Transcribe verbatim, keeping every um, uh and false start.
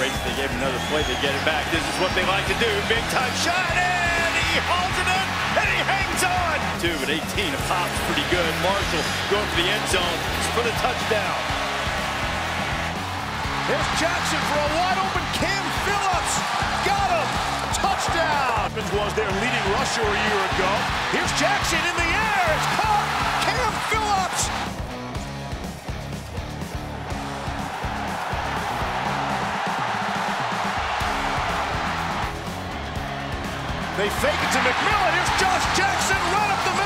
breaks, they gave him another play, they get it back. This is what they like to do. Big time shot, and he hauls it in, and he hangs on. Two at eighteen, a pop's pretty good. Marshall going for the end zone for the touchdown. Here's Jackson for a wide open Cam Phillips. Got him. Touchdown. Was their leading rusher a year ago. Here's Jackson in the air. It's caught. Cam Phillips. They fake it to McMillan. Here's Josh Jackson right up the middle.